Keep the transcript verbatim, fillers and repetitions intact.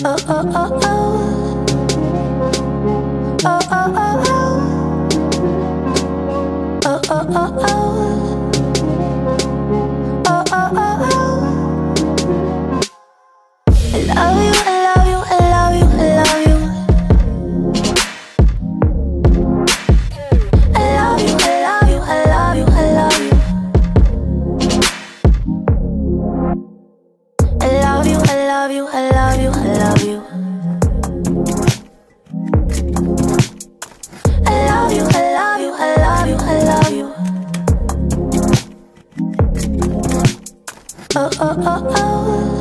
Oh, oh, oh, oh. Oh, oh, oh, oh. Oh, oh, oh, oh. Oh, oh, oh, oh. I love you, I love you, I love you, I love you. I love you, I love you, I love you, I love you. I love you, I love you, I love you, I love you. I love you, I love you, I love you, I love you. Oh, oh, oh, oh.